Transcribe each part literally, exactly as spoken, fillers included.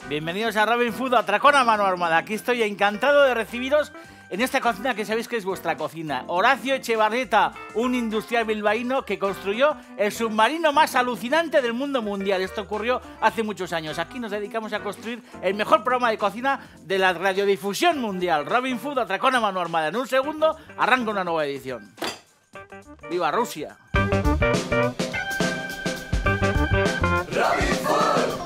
Bienvenidos a Robin Food, Atracón a mano armada. Aquí estoy encantado de recibiros en esta cocina que sabéis que es vuestra cocina. Horacio Echevarrieta, un industrial bilbaíno que construyó el submarino más alucinante del mundo mundial. Esto ocurrió hace muchos años. Aquí nos dedicamos a construir el mejor programa de cocina de la radiodifusión mundial. Robin Food, Atracón a mano armada. En un segundo arranca una nueva edición. ¡Viva Rusia! Robin Food.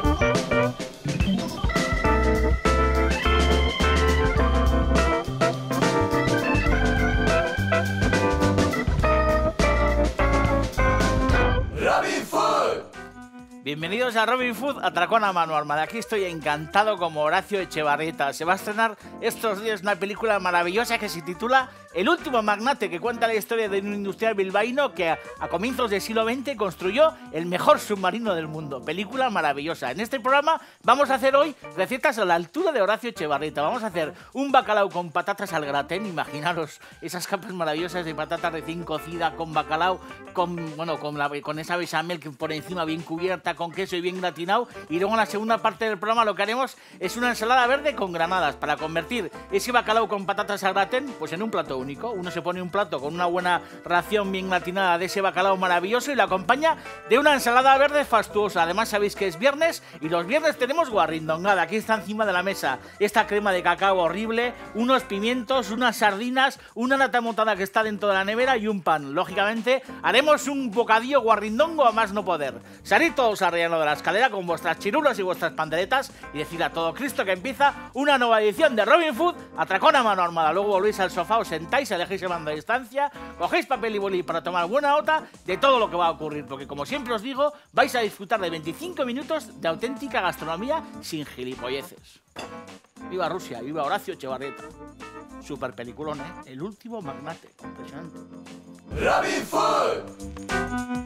Bienvenidos a Robin Food, Atracón a mano armada. Aquí estoy encantado como Horacio Echevarrieta. Se va a estrenar estos días una película maravillosa que se titula El último magnate, que cuenta la historia de un industrial bilbaíno que a, a comienzos del siglo veinte construyó el mejor submarino del mundo. Película maravillosa. En este programa vamos a hacer hoy recetas a la altura de Horacio Echevarrieta. Vamos a hacer un bacalao con patatas al gratén. Imaginaros esas capas maravillosas de patata recién cocida con bacalao, con, bueno, con, la, con esa bechamel que por encima bien cubierta, con queso y bien gratinado. Y luego en la segunda parte del programa lo que haremos es una ensalada verde con granadas para convertir ese bacalao con patatas al gratén pues en un plato único. Uno se pone un plato con una buena ración bien gratinada de ese bacalao maravilloso y lo acompaña de una ensalada verde fastuosa. Además sabéis que es viernes y los viernes tenemos guarrindongada. Aquí está encima de la mesa esta crema de cacao horrible, unos pimientos, unas sardinas, una nata montada que está dentro de la nevera y un pan. Lógicamente haremos un bocadillo guarrindongo a más no poder. Salid todos al rellano de la escalera con vuestras chirulas y vuestras panderetas y decir a todo Cristo que empieza una nueva edición de Robin Food, Atracón a mano armada. Luego volvéis al sofá, os sentáis, elegéis el mando a distancia, cogéis papel y boli para tomar buena nota de todo lo que va a ocurrir, porque como siempre os digo, vais a disfrutar de veinticinco minutos de auténtica gastronomía sin gilipolleces. ¡Viva Rusia! ¡Viva Horacio Echevarrieta! Super peliculón, ¿eh? El último magnate. Impresionante. ¡Robin Food!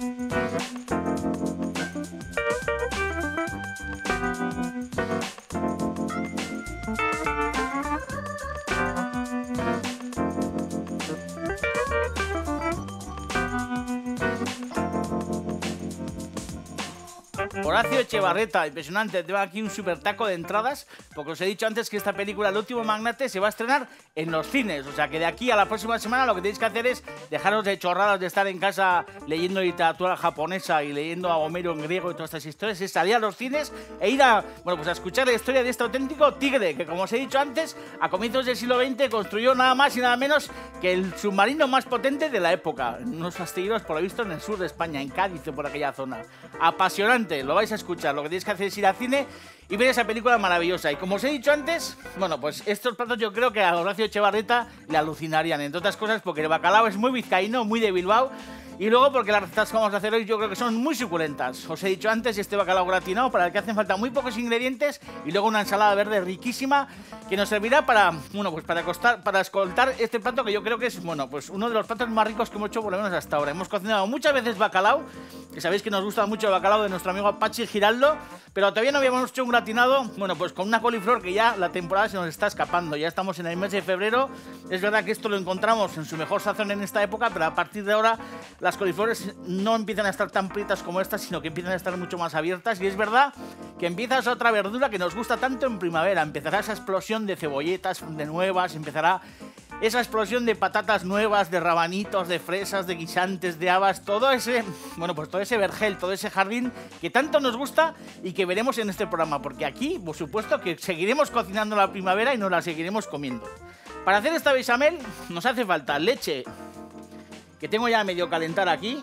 Horacio Echevarrieta, impresionante. Tengo aquí un super taco de entradas, porque os he dicho antes que esta película, El último magnate, se va a estrenar en los cines. O sea que de aquí a la próxima semana lo que tenéis que hacer es dejaros de chorradas de estar en casa leyendo literatura japonesa y leyendo a Homero en griego y todas estas historias, es salir a los cines e ir a, bueno, pues a escuchar la historia de este auténtico tigre, que como os he dicho antes, a comienzos del siglo veinte construyó nada más y nada menos que el submarino más potente de la época. Unos astilleros, por lo visto, en el sur de España, en Cádiz o por aquella zona. Apasionante, lo vais a escuchar. Lo que tenéis que hacer es ir al cine y ver esa película maravillosa. Y como os he dicho antes, bueno, pues estos platos yo creo que a Horacio Echevarrieta le alucinarían, entre otras cosas porque el bacalao es muy vizcaíno, muy de Bilbao. Y luego porque las recetas que vamos a hacer hoy yo creo que son muy suculentas. Os he dicho antes, este bacalao gratinado para el que hacen falta muy pocos ingredientes y luego una ensalada verde riquísima que nos servirá para, bueno, pues para costar, para escoltar este plato que yo creo que es, bueno, pues uno de los platos más ricos que hemos hecho por lo menos hasta ahora. Hemos cocinado muchas veces bacalao, que sabéis que nos gusta mucho el bacalao de nuestro amigo Pachi Giraldo, pero todavía no habíamos hecho un gratinado, bueno, pues con una coliflor que ya la temporada se nos está escapando. Ya estamos en el mes de febrero. Es verdad que esto lo encontramos en su mejor sazón en esta época, pero a partir de ahora las coliflores no empiezan a estar tan prietas como estas, sino que empiezan a estar mucho más abiertas. Y es verdad que empieza esa otra verdura que nos gusta tanto en primavera. Empezará esa explosión de cebolletas de nuevas, empezará esa explosión de patatas nuevas, de rabanitos, de fresas, de guisantes, de habas, todo ese, bueno, pues todo ese vergel, todo ese jardín que tanto nos gusta y que veremos en este programa, porque aquí, por supuesto, que seguiremos cocinando la primavera y nos la seguiremos comiendo. Para hacer esta bechamel nos hace falta leche, que tengo ya medio calentar aquí,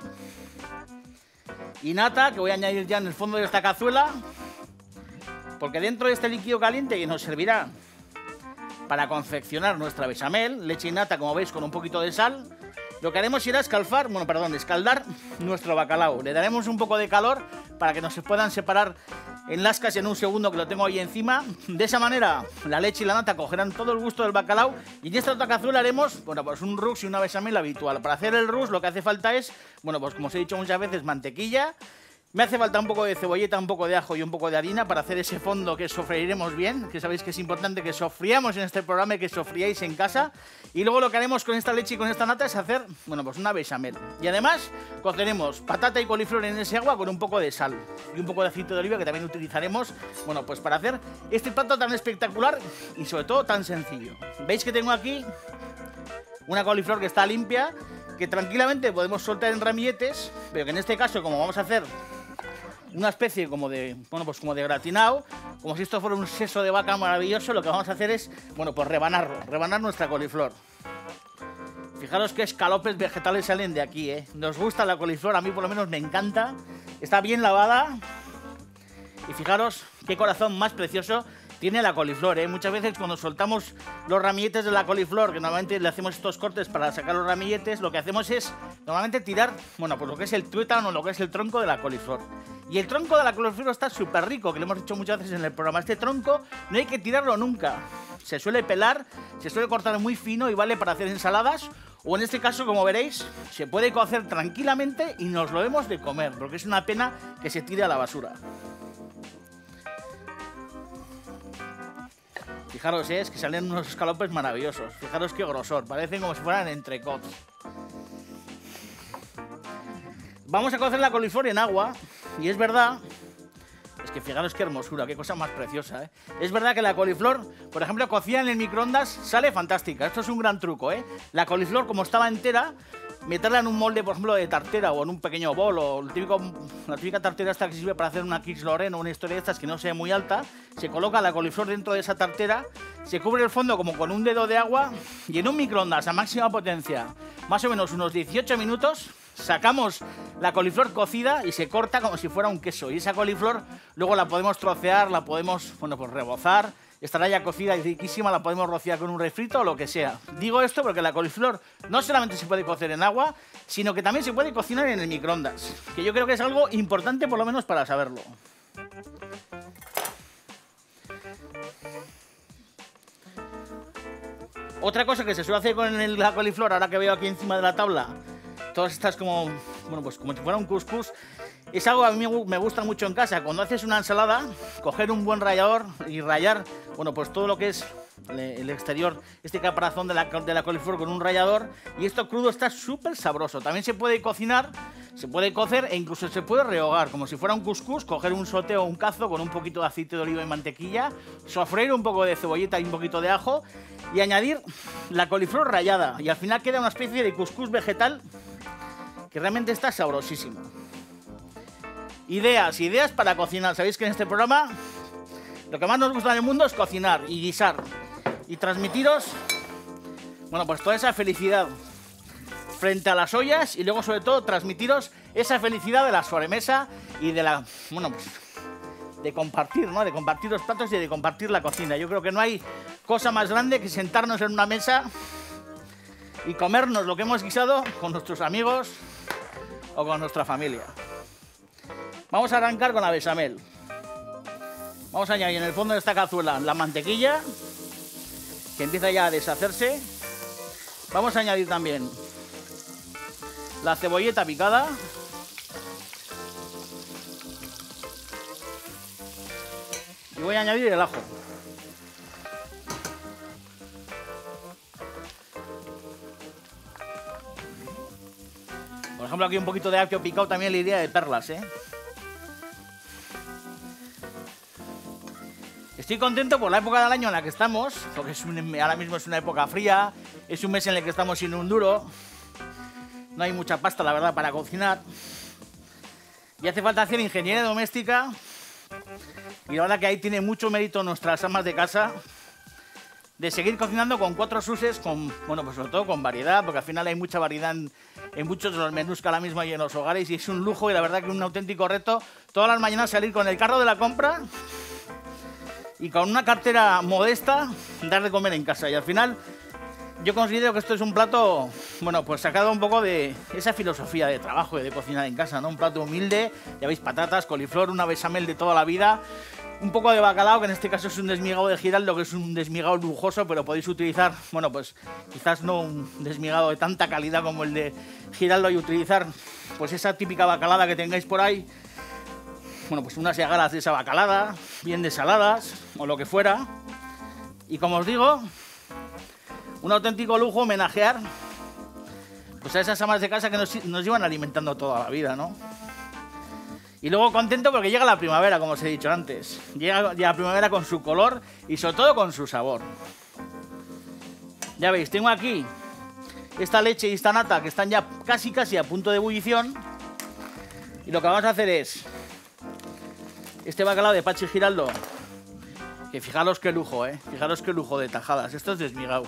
y nata, que voy a añadir ya en el fondo de esta cazuela, porque dentro de este líquido caliente que nos servirá para confeccionar nuestra bechamel, leche y nata, como veis, con un poquito de sal, lo que haremos será escalfar, bueno, perdón, escaldar nuestro bacalao. Le daremos un poco de calor para que nos se puedan separar en lascas en un segundo, que lo tengo ahí encima. De esa manera la leche y la nata cogerán todo el gusto del bacalao y en esta otra cazuela haremos, bueno, pues un roux y una bechamel habitual. Para hacer el roux lo que hace falta es, bueno, pues como os he dicho muchas veces, mantequilla, Me hace falta un poco de cebolleta, un poco de ajo y un poco de harina para hacer ese fondo que sofreiremos bien, que sabéis que es importante que sofriamos en este programa y que sofriáis en casa. Y luego lo que haremos con esta leche y con esta nata es hacer, bueno, pues una bechamel. Y además coceremos patata y coliflor en ese agua con un poco de sal y un poco de aceite de oliva que también utilizaremos, bueno, pues para hacer este plato tan espectacular y sobre todo tan sencillo. ¿Veis que tengo aquí una coliflor que está limpia, que tranquilamente podemos soltar en ramilletes, pero que en este caso, como vamos a hacer una especie como de, bueno, pues como de gratinado, como si esto fuera un seso de vaca maravilloso, lo que vamos a hacer es, bueno, pues rebanarlo, rebanar nuestra coliflor. Fijaros qué escalopes vegetales salen de aquí, ¿eh? Nos gusta la coliflor, a mí por lo menos me encanta, está bien lavada y fijaros qué corazón más precioso tiene la coliflor, ¿eh? Muchas veces cuando soltamos los ramilletes de la coliflor, que normalmente le hacemos estos cortes para sacar los ramilletes, lo que hacemos es normalmente tirar, bueno, pues lo que es el tuétano o lo que es el tronco de la coliflor. Y el tronco de la coliflor está súper rico, que lo hemos dicho muchas veces en el programa. Este tronco no hay que tirarlo nunca. Se suele pelar, se suele cortar muy fino y vale para hacer ensaladas. O en este caso, como veréis, se puede cocer tranquilamente y nos lo hemos de comer, porque es una pena que se tire a la basura. Fijaros, ¿eh? Es que salen unos escalopes maravillosos. Fijaros qué grosor, parecen como si fueran entrecots. Vamos a cocer la coliflor en agua. Y es verdad, es que fijaros qué hermosura, qué cosa más preciosa, ¿eh? Es verdad que la coliflor, por ejemplo, cocida en el microondas, sale fantástica. Esto es un gran truco, ¿eh? La coliflor, como estaba entera, meterla en un molde, por ejemplo, de tartera o en un pequeño bol, o el típico, la típica tartera esta que sirve para hacer una quiche Lorraine o una historia de estas que no sea muy alta, se coloca la coliflor dentro de esa tartera, se cubre el fondo como con un dedo de agua y en un microondas a máxima potencia, más o menos unos dieciocho minutos, sacamos la coliflor cocida y se corta como si fuera un queso. Y esa coliflor luego la podemos trocear, la podemos, bueno, pues rebozar, estará ya cocida y riquísima, la podemos rociar con un refrito o lo que sea. Digo esto porque la coliflor no solamente se puede cocer en agua, sino que también se puede cocinar en el microondas, que yo creo que es algo importante por lo menos para saberlo. Otra cosa que se suele hacer con el, la coliflor, ahora que veo aquí encima de la tabla, todas estas como, bueno, pues como si fuera un couscous, es algo que a mí me gusta mucho en casa. Cuando haces una ensalada, coger un buen rallador y rallar, bueno, pues todo lo que es el exterior, este caparazón de la, de la coliflor con un rallador, y esto crudo está súper sabroso. También se puede cocinar, se puede cocer e incluso se puede rehogar, como si fuera un couscous, coger un sote o un cazo con un poquito de aceite de oliva y mantequilla, sofreír un poco de cebolleta y un poquito de ajo y añadir la coliflor rallada, y al final queda una especie de couscous vegetal que realmente está sabrosísimo. Ideas, ideas para cocinar. Sabéis que en este programa lo que más nos gusta en el mundo es cocinar y guisar y transmitiros, bueno, pues toda esa felicidad frente a las ollas, y luego sobre todo transmitiros esa felicidad de la sobremesa y de la, bueno, pues de compartir, ¿no? De compartir los platos y de compartir la cocina. Yo creo que no hay cosa más grande que sentarnos en una mesa y comernos lo que hemos guisado con nuestros amigos o con nuestra familia. Vamos a arrancar con la bechamel. Vamos a añadir en el fondo de esta cazuela la mantequilla, que empieza ya a deshacerse. Vamos a añadir también la cebolleta picada. Y voy a añadir el ajo. Por ejemplo, aquí un poquito de apio picado, también la idea de perlas, ¿eh? Estoy contento por la época del año en la que estamos, porque es un, ahora mismo es una época fría, es un mes en el que estamos sin un duro, no hay mucha pasta, la verdad, para cocinar, y hace falta hacer ingeniería doméstica, y la verdad que ahí tiene mucho mérito nuestras amas de casa, de seguir cocinando con cuatro suses, con, bueno, pues sobre todo con variedad, porque al final hay mucha variedad en, en muchos de los menús que ahora mismo hay en los hogares, y es un lujo, y la verdad que es un auténtico reto todas las mañanas salir con el carro de la compra y con una cartera modesta dar de comer en casa. Y al final yo considero que esto es un plato, bueno, pues sacado un poco de esa filosofía de trabajo y de cocinar en casa, ¿no? Un plato humilde, ya veis, patatas, coliflor, una bechamel de toda la vida, un poco de bacalao, que en este caso es un desmigado de giraldo, que es un desmigado lujoso, pero podéis utilizar, bueno, pues quizás no un desmigado de tanta calidad como el de giraldo, y utilizar pues esa típica bacalada que tengáis por ahí. bueno, pues unas yagalas de esa bacalada, bien desaladas o lo que fuera. Y como os digo, un auténtico lujo homenajear pues a esas amas de casa que nos, nos llevan alimentando toda la vida, ¿no? Y luego contento porque llega la primavera, como os he dicho antes. Llega, llega la primavera con su color y sobre todo con su sabor. Ya veis, tengo aquí esta leche y esta nata que están ya casi casi a punto de ebullición. Y lo que vamos a hacer es este bacalao de Pachi Giraldo, que fijaros qué lujo, ¿eh? Fijaros qué lujo de tajadas. Esto es desmigado.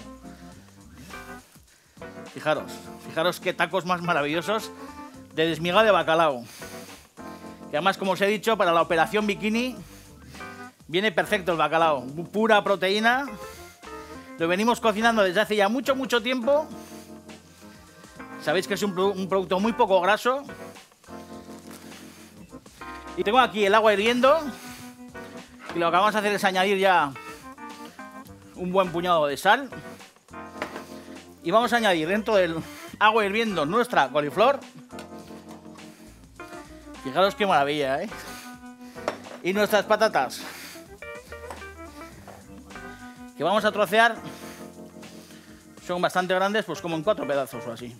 Fijaros, fijaros qué tacos más maravillosos de desmigado de bacalao. Que además, como os he dicho, para la operación bikini viene perfecto el bacalao. Pura proteína. Lo venimos cocinando desde hace ya mucho, mucho tiempo. Sabéis que es un, un producto muy poco graso. Y tengo aquí el agua hirviendo. Y lo que vamos a hacer es añadir ya un buen puñado de sal. Y vamos a añadir dentro del agua hirviendo nuestra coliflor. Fijaros qué maravilla, ¿eh? Y nuestras patatas, que vamos a trocear. Son bastante grandes, pues como en cuatro pedazos o así.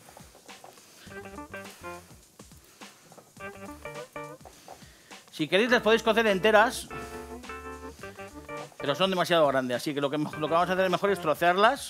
Si queréis las podéis cocer enteras, pero son demasiado grandes, así que lo que, lo que vamos a hacer mejor es trocearlas.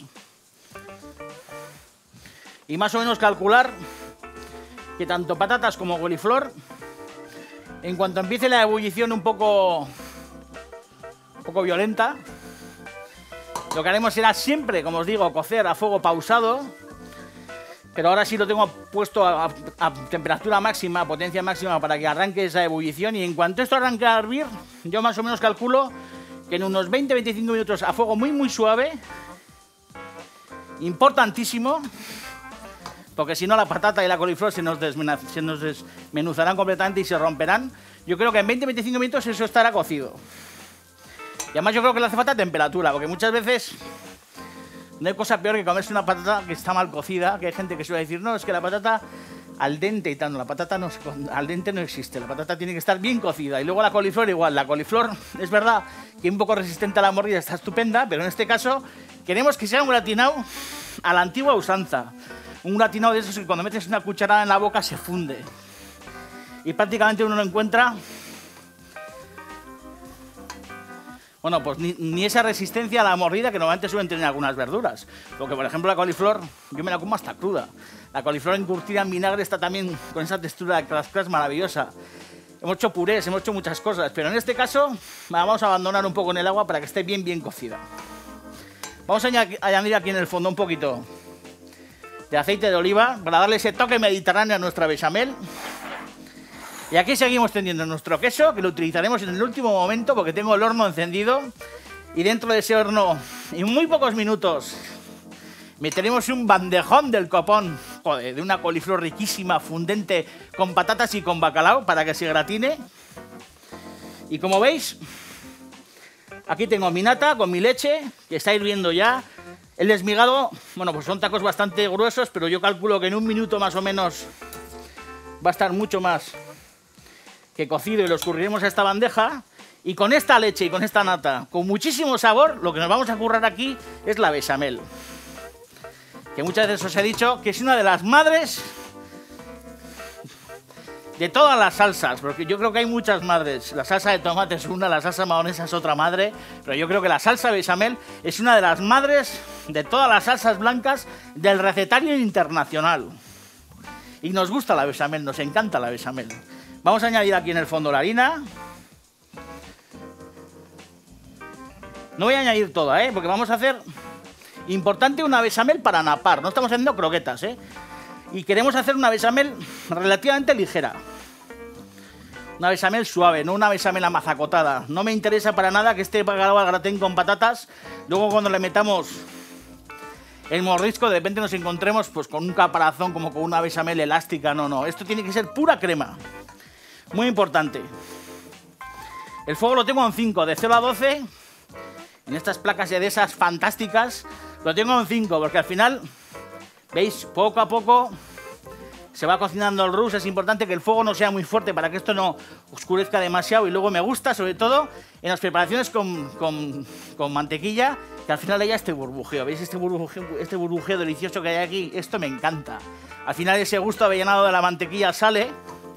Y más o menos calcular que tanto patatas como coliflor, en cuanto empiece la ebullición un poco, un poco violenta, lo que haremos será siempre, como os digo, cocer a fuego pausado, pero ahora sí lo tengo puesto a, a, a temperatura máxima, a potencia máxima, para que arranque esa ebullición. Y en cuanto esto arranque a hervir, yo más o menos calculo que en unos veinte a veinticinco minutos a fuego muy muy suave, importantísimo, porque si no la patata y la coliflor se nos, se nos desmenuzarán completamente y se romperán. Yo creo que en veinte a veinticinco minutos eso estará cocido. Y además yo creo que le hace falta temperatura, porque muchas veces no hay cosa peor que comerse una patata que está mal cocida, que hay gente que suele decir, no, es que la patata al dente y tal, no, la patata no, al dente no existe, la patata tiene que estar bien cocida. Y luego la coliflor igual, la coliflor es verdad que es un poco resistente a la mordida, está estupenda, pero en este caso queremos que sea un gratinado a la antigua usanza. Un gratinado de esos que cuando metes una cucharada en la boca se funde. Y prácticamente uno no encuentra, bueno, pues ni, ni esa resistencia a la mordida que normalmente suelen tener algunas verduras. Porque, por ejemplo, la coliflor, yo me la como hasta cruda. La coliflor encurtida en vinagre está también con esa textura de cras cras maravillosa. Hemos hecho purés, hemos hecho muchas cosas, pero en este caso la vamos a abandonar un poco en el agua para que esté bien, bien cocida. Vamos a añadir aquí en el fondo un poquito de aceite de oliva para darle ese toque mediterráneo a nuestra bechamel. Y aquí seguimos tendiendo nuestro queso, que lo utilizaremos en el último momento porque tengo el horno encendido. Y dentro de ese horno, en muy pocos minutos, meteremos un bandejón del copón, joder, de una coliflor riquísima, fundente, con patatas y con bacalao para que se gratine. Y como veis, aquí tengo mi nata con mi leche, que está hirviendo ya. El desmigado, bueno, pues son tacos bastante gruesos, pero yo calculo que en un minuto más o menos va a estar mucho más que cocido y lo escurriremos a esta bandeja. Y con esta leche y con esta nata, con muchísimo sabor, lo que nos vamos a currar aquí es la bechamel. Que muchas veces os he dicho que es una de las madres de todas las salsas, porque yo creo que hay muchas madres. La salsa de tomate es una, la salsa mahonesa es otra madre, pero yo creo que la salsa bechamel es una de las madres de todas las salsas blancas del recetario internacional. Y nos gusta la bechamel, nos encanta la bechamel. Vamos a añadir aquí en el fondo la harina. No voy a añadir toda, ¿eh? Porque vamos a hacer, importante, una bechamel para napar. No estamos haciendo croquetas, ¿eh? Y queremos hacer una bechamel relativamente ligera. Una bechamel suave, no una bechamel amazacotada. No me interesa para nada que este bacalao al gratén con patatas, luego cuando le metamos el mordisco, de repente nos encontremos pues con un caparazón como con una bechamel elástica. No, no, esto tiene que ser pura crema. Muy importante. El fuego lo tengo en cinco, de cero a doce. En estas placas de esas fantásticas lo tengo en cinco, porque al final, veis, poco a poco Se va cocinando el roux, es importante que el fuego no sea muy fuerte para que esto no oscurezca demasiado. Y luego me gusta, sobre todo, en las preparaciones con, con, con mantequilla, que al final haya este burbujeo. ¿Veis este burbujeo, este burbujeo delicioso que hay aquí? Esto me encanta. Al final ese gusto avellanado de la mantequilla sale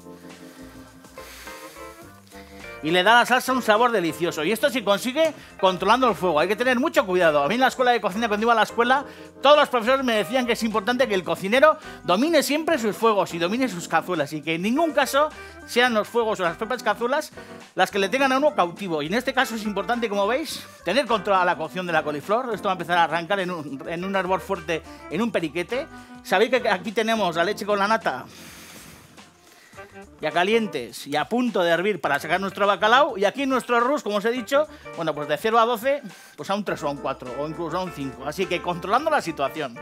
y le da a la salsa un sabor delicioso. Y esto se consigue controlando el fuego. Hay que tener mucho cuidado. A mí en la escuela de cocina, cuando iba a la escuela, todos los profesores me decían que es importante que el cocinero domine siempre sus fuegos y domine sus cazuelas, y que en ningún caso sean los fuegos o las propias cazuelas las que le tengan a uno cautivo. Y en este caso es importante, como veis, tener controlada la cocción de la coliflor. Esto va a empezar a arrancar en un, en un hervor fuerte, en un periquete. Sabéis que aquí tenemos la leche con la nata ya calientes y a punto de hervir para sacar nuestro bacalao, y aquí nuestro roux, como os he dicho, bueno, pues de cero a doce, pues a un tres o a un cuatro, o incluso a un cinco, así que controlando la situación.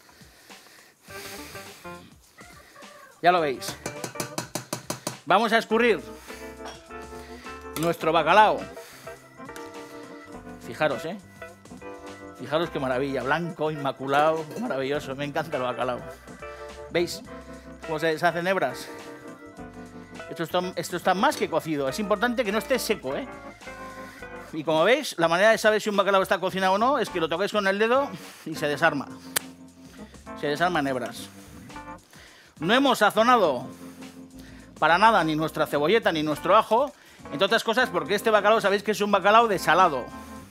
Ya lo veis. Vamos a escurrir nuestro bacalao. Fijaros, ¿eh? Fijaros qué maravilla, blanco, inmaculado, maravilloso, me encanta el bacalao. ¿Veis cómo se deshacen hebras? Esto está, esto está más que cocido. Es importante que no esté seco, ¿eh? Y como veis, la manera de saber si un bacalao está cocinado o no es que lo toquéis con el dedo y se desarma. Se desarma en hebras. No hemos sazonado para nada ni nuestra cebolleta ni nuestro ajo, entre otras cosas porque este bacalao sabéis que es un bacalao desalado.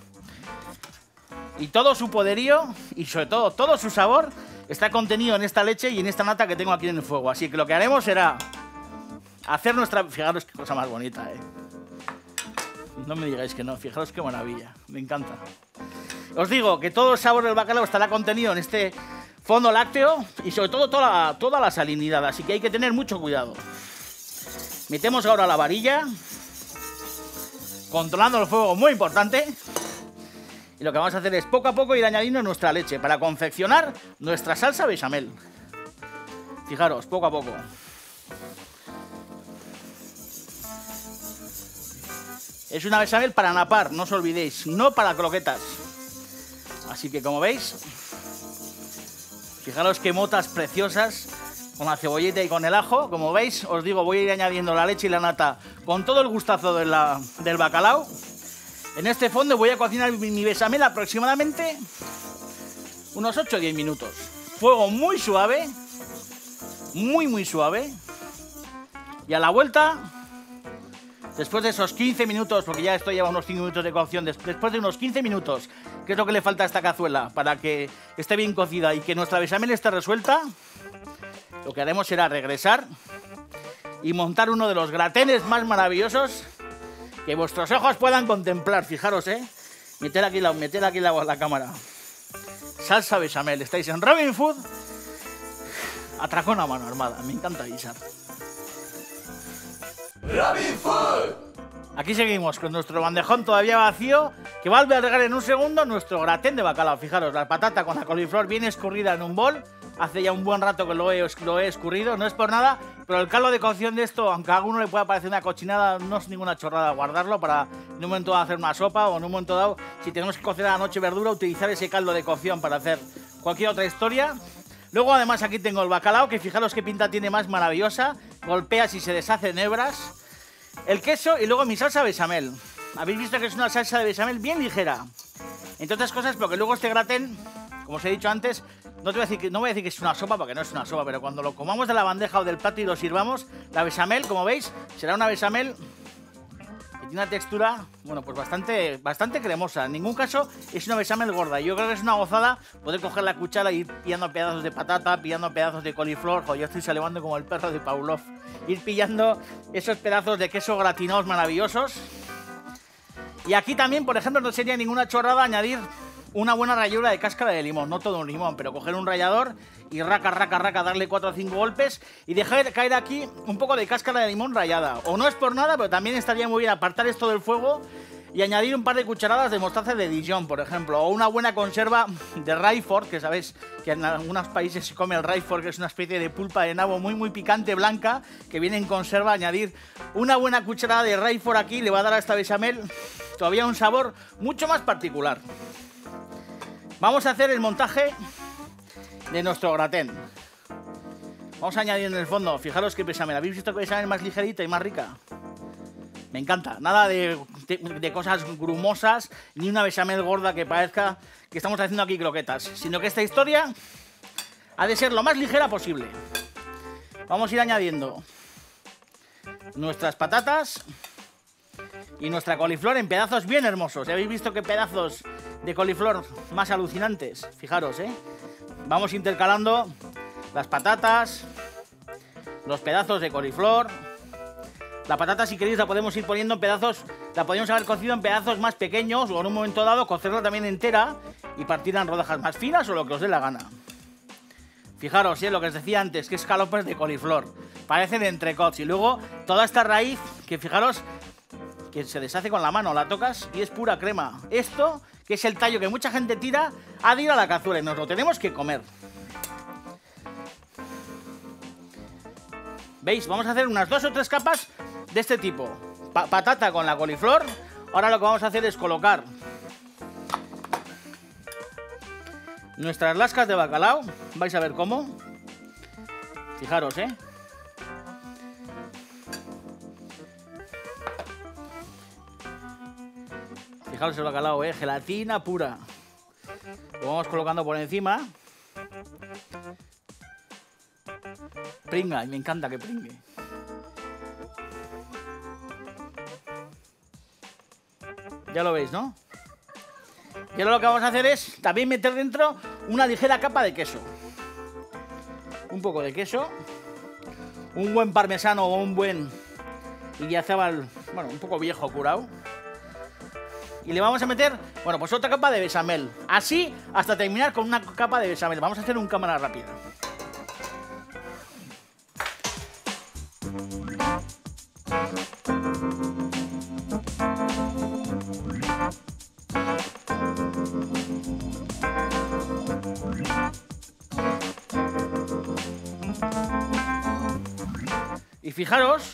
Y todo su poderío y sobre todo todo su sabor está contenido en esta leche y en esta nata que tengo aquí en el fuego. Así que lo que haremos será hacer nuestra... Fijaros qué cosa más bonita, ¿eh? No me digáis que no, fijaros qué maravilla, me encanta. Os digo que todo el sabor del bacalao estará contenido en este fondo lácteo y sobre todo toda la, toda la salinidad, así que hay que tener mucho cuidado. Metemos ahora la varilla, controlando el fuego, muy importante. Y lo que vamos a hacer es poco a poco ir añadiendo nuestra leche para confeccionar nuestra salsa bechamel. Fijaros, poco a poco. Es una bechamel para napar, no os olvidéis, no para croquetas. Así que como veis, fijaros qué motas preciosas con la cebolleta y con el ajo. Como veis, os digo, voy a ir añadiendo la leche y la nata con todo el gustazo de la, del bacalao. En este fondo voy a cocinar mi, mi bechamel aproximadamente unos ocho o diez minutos. Fuego muy suave, muy muy suave. Y a la vuelta... Después de esos quince minutos, porque ya esto lleva unos cinco minutos de cocción, después de unos quince minutos, ¿qué es lo que le falta a esta cazuela para que esté bien cocida y que nuestra bechamel esté resuelta? Lo que haremos será regresar y montar uno de los gratenes más maravillosos que vuestros ojos puedan contemplar. Fijaros, ¿eh? Meter aquí la, meter aquí la, la cámara. Salsa bechamel. Estáis en Robin Food. Atracón a mano armada. Me encanta guisar. Robin Food. Aquí seguimos con nuestro bandejón todavía vacío, que va a albergar en un segundo nuestro gratén de bacalao. Fijaros, la patata con la coliflor bien escurrida en un bol. Hace ya un buen rato que lo he, lo he escurrido, no es por nada, pero el caldo de cocción de esto, aunque a alguno le pueda parecer una cochinada, no es ninguna chorrada guardarlo para en un momento dado hacer una sopa, o en un momento dado, si tenemos que cocinar a la noche verdura, utilizar ese caldo de cocción para hacer cualquier otra historia. Luego además aquí tengo el bacalao, que fijaros qué pinta tiene más maravillosa. Golpeas y se deshace en hebras. El queso y luego mi salsa bechamel. Habéis visto que es una salsa de bechamel bien ligera. Entre otras cosas porque luego este gratén, como os he dicho antes, no, te voy a decir que, no voy a decir que es una sopa porque no es una sopa, pero cuando lo comamos de la bandeja o del plato y lo sirvamos, la bechamel, como veis, será una bechamel que tiene una textura, bueno, pues bastante, bastante cremosa. En ningún caso es una bechamel gorda. Yo creo que es una gozada poder coger la cuchara y ir pillando pedazos de patata, pillando pedazos de coliflor. Jo, yo estoy salivando como el perro de Pavlov. Ir pillando esos pedazos de queso gratinados maravillosos. Y aquí también, por ejemplo, no sería ninguna chorrada añadir una buena ralladura de cáscara de limón. No todo un limón, pero coger un rallador y raca, raca, raca, darle cuatro o cinco golpes y dejar caer aquí un poco de cáscara de limón rallada. O no es por nada, pero también estaría muy bien apartar esto del fuego y añadir un par de cucharadas de mostaza de Dijon, por ejemplo, o una buena conserva de Roquefort, que sabéis que en algunos países se come el Roquefort, que es una especie de pulpa de nabo muy muy picante, blanca, que viene en conserva. Añadir una buena cucharada de Roquefort aquí le va a dar a esta bechamel todavía un sabor mucho más particular. Vamos a hacer el montaje de nuestro gratén. Vamos a añadir en el fondo, fijaros que bechamel. ¿Habéis visto que bechamel más ligerita y más rica? Me encanta. Nada de, de, de cosas grumosas, ni una bechamel gorda que parezca que estamos haciendo aquí croquetas, sino que esta historia ha de ser lo más ligera posible. Vamos a ir añadiendo nuestras patatas y nuestra coliflor en pedazos bien hermosos. ¿Habéis visto qué pedazos de coliflor más alucinantes? Fijaros, ¿eh? Vamos intercalando las patatas, los pedazos de coliflor. La patata, si queréis, la podemos ir poniendo en pedazos, la podemos haber cocido en pedazos más pequeños o en un momento dado cocerla también entera y partirla en rodajas más finas o lo que os dé la gana. Fijaros, ¿eh? Lo que os decía antes, que escalopes de coliflor. Parecen entrecots. Y luego toda esta raíz, que fijaros, que se deshace con la mano, la tocas y es pura crema. Esto, que es el tallo que mucha gente tira, ha de ir a la cazuela y nos lo tenemos que comer. ¿Veis? Vamos a hacer unas dos o tres capas de este tipo. Pa- patata con la coliflor. Ahora lo que vamos a hacer es colocar nuestras lascas de bacalao. Vais a ver cómo. Fijaros, ¿eh? Fijaros el bacalao, ¿eh? Gelatina pura. Lo vamos colocando por encima. Pringa, y me encanta que pringue. Ya lo veis, ¿no? Y ahora lo que vamos a hacer es también meter dentro una ligera capa de queso. Un poco de queso. Un buen parmesano o un buen Idiazábal, bueno, un poco viejo curado. Y le vamos a meter, bueno, pues otra capa de bechamel. Así hasta terminar con una capa de bechamel. Vamos a hacer un cámara rápida. Y fijaros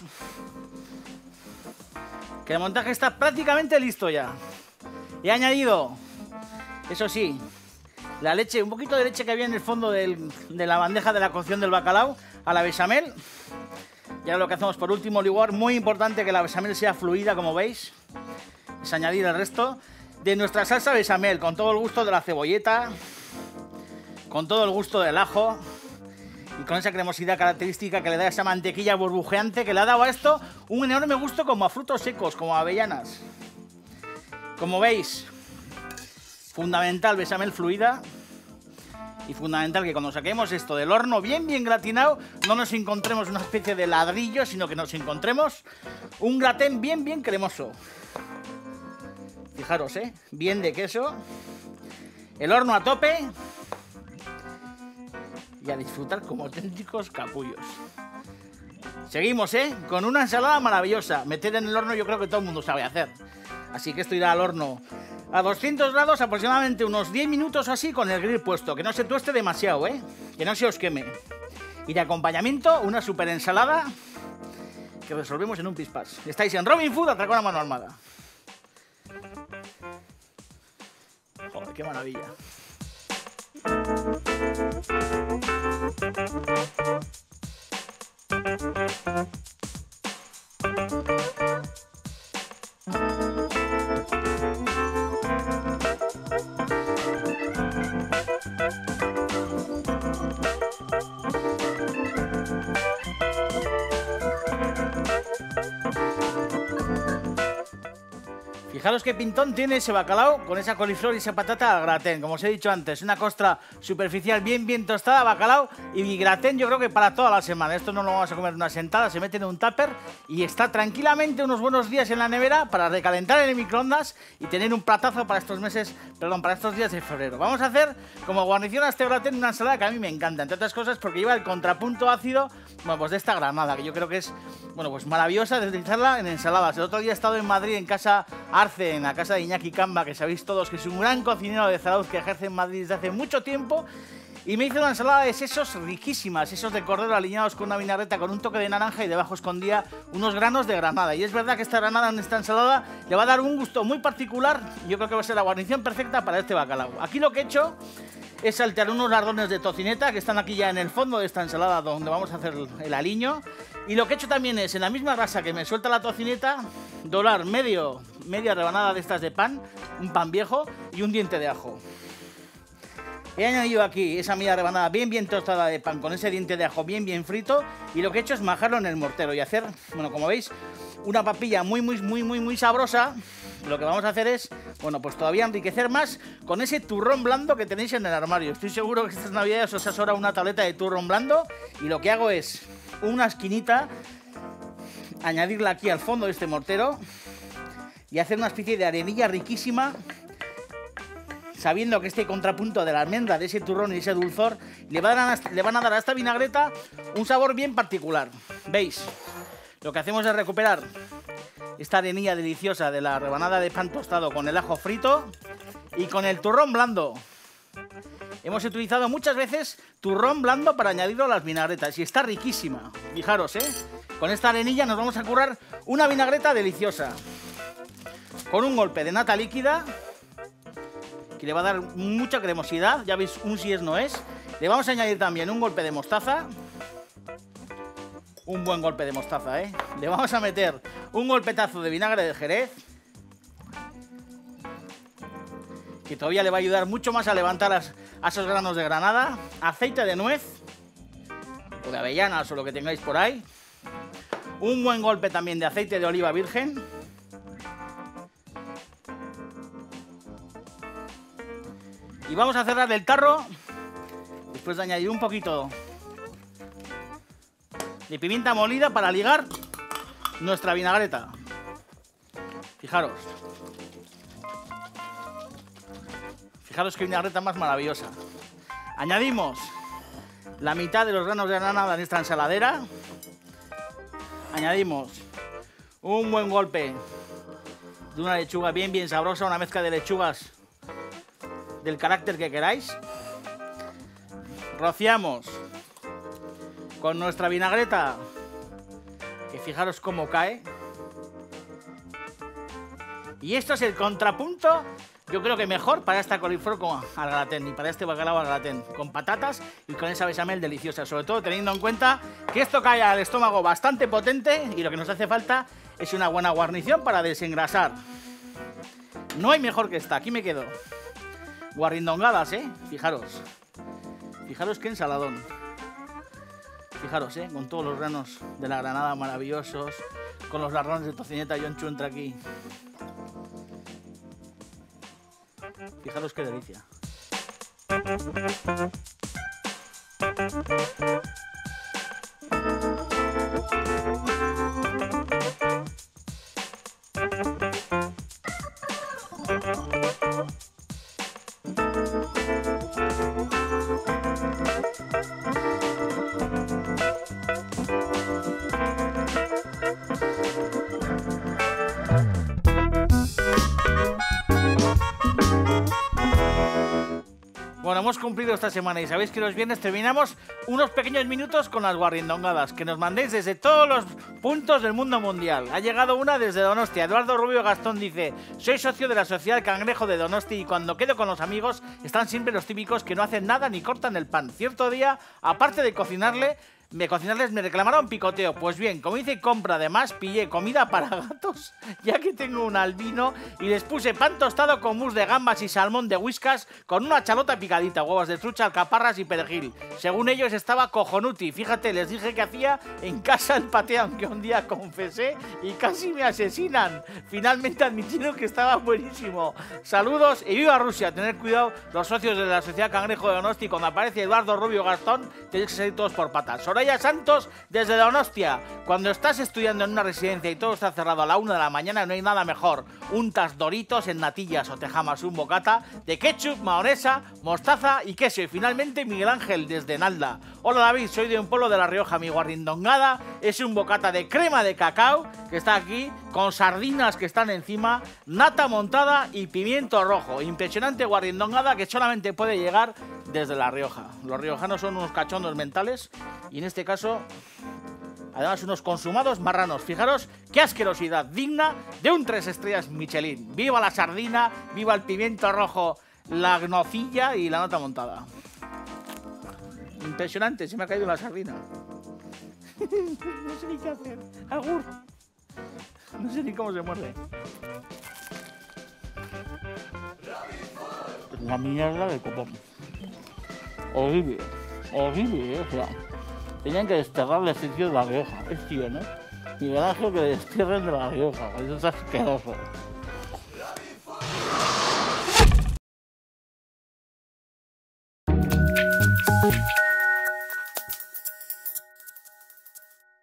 que el montaje está prácticamente listo ya. He añadido, eso sí, la leche, un poquito de leche que había en el fondo del, de la bandeja de la cocción del bacalao a la bechamel. Y ahora lo que hacemos por último, lugar muy importante que la bechamel sea fluida, como veis, es añadir el resto de nuestra salsa bechamel con todo el gusto de la cebolleta, con todo el gusto del ajo y con esa cremosidad característica que le da esa mantequilla burbujeante que le ha dado a esto un enorme gusto como a frutos secos, como a avellanas. Como veis, fundamental bechamel fluida y fundamental que cuando saquemos esto del horno bien bien gratinado no nos encontremos una especie de ladrillo, sino que nos encontremos un gratén bien bien cremoso. Fijaros, ¿eh? Bien de queso, el horno a tope y a disfrutar como auténticos capullos. Seguimos, ¿eh? Con una ensalada maravillosa. Meter en el horno yo creo que todo el mundo sabe hacer. Así que esto irá al horno a doscientos grados aproximadamente unos diez minutos o así con el grill puesto. Que no se tueste demasiado, ¿eh? Que no se os queme. Y de acompañamiento una super ensalada que resolvemos en un pispás. Estáis en Robin Food, atracón a mano armada. Joder, qué maravilla. Fijaros qué pintón tiene ese bacalao con esa coliflor y esa patata al gratén. Como os he dicho antes, una costra superficial bien bien tostada, bacalao y gratén yo creo que para toda la semana. Esto no lo vamos a comer en una sentada, se mete en un tupper y está tranquilamente unos buenos días en la nevera para recalentar en el microondas y tener un platazo para estos meses, perdón, para estos días de febrero. Vamos a hacer como guarnición a este gratén una ensalada que a mí me encanta, entre otras cosas porque lleva el contrapunto ácido, bueno, pues de esta granada, que yo creo que es, bueno, pues maravillosa de utilizarla en ensaladas. El otro día he estado en Madrid, en casa Arce, en la casa de Iñaki Camba, que sabéis todos que es un gran cocinero de Zarauz que ejerce en Madrid desde hace mucho tiempo, y me hizo una ensalada de sesos riquísima, sesos de cordero aliñados con una vinagreta con un toque de naranja y debajo escondía unos granos de granada. Y es verdad que esta granada en esta ensalada le va a dar un gusto muy particular y yo creo que va a ser la guarnición perfecta para este bacalao. Aquí lo que he hecho es saltear unos lardones de tocineta que están aquí ya en el fondo de esta ensalada donde vamos a hacer el aliño. Y lo que he hecho también es, en la misma grasa que me suelta la tocineta, dorar medio, media rebanada de estas de pan, un pan viejo y un diente de ajo. He añadido aquí esa media rebanada bien bien tostada de pan con ese diente de ajo bien bien frito, y lo que he hecho es majarlo en el mortero y hacer, bueno, como veis, una papilla muy muy muy muy muy sabrosa. Lo que vamos a hacer es, bueno, pues todavía enriquecer más con ese turrón blando que tenéis en el armario. Estoy seguro que estas navidades os asora una tableta de turrón blando, y lo que hago es una esquinita, añadirla aquí al fondo de este mortero y hacer una especie de arenilla riquísima, sabiendo que este contrapunto de la almendra, de ese turrón y ese dulzor, le van a, le van a dar a esta vinagreta un sabor bien particular. ¿Veis? Lo que hacemos es recuperar esta arenilla deliciosa de la rebanada de pan tostado con el ajo frito y con el turrón blando. Hemos utilizado muchas veces turrón blando para añadirlo a las vinagretas y está riquísima. Fijaros, ¿eh? Con esta arenilla nos vamos a currar una vinagreta deliciosa. Con un golpe de nata líquida, que le va a dar mucha cremosidad, ya veis, un si es no es. Le vamos a añadir también un golpe de mostaza. Un buen golpe de mostaza, ¿eh? Le vamos a meter un golpetazo de vinagre de Jerez, que todavía le va a ayudar mucho más a levantar las, a esos granos de granada. Aceite de nuez, o de avellanas, o lo que tengáis por ahí. Un buen golpe también de aceite de oliva virgen. Y vamos a cerrar el tarro, después de añadir un poquito de pimienta molida para ligar nuestra vinagreta. Fijaros. Fijaros qué vinagreta más maravillosa. Añadimos la mitad de los granos de granada en esta ensaladera. Añadimos un buen golpe de una lechuga bien bien sabrosa, una mezcla de lechugas del carácter que queráis. Rociamos con nuestra vinagreta, que fijaros cómo cae. Y esto es el contrapunto, yo creo que mejor para esta coliflor con al gratén y para este bacalao al gratén, con patatas y con esa bechamel deliciosa, sobre todo teniendo en cuenta que esto cae al estómago bastante potente y lo que nos hace falta es una buena guarnición para desengrasar. No hay mejor que esta, aquí me quedo. Guarrindongadas, ¿eh? Fijaros. Fijaros qué ensaladón. Fijaros, ¿eh? Con todos los granos de la granada maravillosos, con los larrones de tocineta y onchu entra aquí. Fijaros qué delicia. Bueno, hemos cumplido esta semana y sabéis que los viernes terminamos unos pequeños minutos con las guarrindongadas que nos mandéis desde todos los puntos del mundo mundial. Ha llegado una desde Donostia. Eduardo Rubio Gastón dice: soy socio de la Sociedad Cangrejo de Donosti y cuando quedo con los amigos están siempre los típicos que no hacen nada ni cortan el pan. Cierto día, aparte de cocinarle, de cocinarles me reclamaron picoteo. Pues bien, como hice compra de más, pillé comida para gatos, ya que tengo un albino, y les puse pan tostado con mousse de gambas y salmón de Whiskas con una chalota picadita, huevos de trucha, alcaparras y perejil. Según ellos estaba cojonuti. Fíjate, les dije que hacía en casa el paté, aunque un día confesé y casi me asesinan. Finalmente admitieron que estaba buenísimo. Saludos y viva Rusia. Tener cuidado los socios de la Sociedad Cangrejo de Donosti. Cuando aparece Eduardo Rubio Gastón, tenéis que salir todos por patas. Soraya Santos desde Donostia. Cuando estás estudiando en una residencia y todo está cerrado a la una de la mañana, no hay nada mejor. Untas Doritos en natillas o te jamas un bocata de ketchup, mahonesa, mostaza y queso. Y finalmente Miguel Ángel desde Nalda. Hola David, soy de un pueblo de La Rioja. Mi guarrindongada es un bocata de crema de cacao que está aquí, con sardinas que están encima, nata montada y pimiento rojo. Impresionante guarrindongada que solamente puede llegar desde La Rioja. Los riojanos son unos cachondos mentales y en este caso, además, unos consumados marranos. Fijaros qué asquerosidad, digna de un tres estrellas Michelin. ¡Viva la sardina! ¡Viva el pimiento rojo la nocilla y la nota montada. Impresionante, se me ha caído la sardina. No sé ni qué hacer. Agur. No sé ni cómo se muerde. La mierda de copón. Horrible. Horrible, ¿eh? O sea, tenían que desterrarle el sitio de La Rioja. Es tío, ¿no? Y garaje que destierren de La Rioja. Eso es asqueroso. Thank you.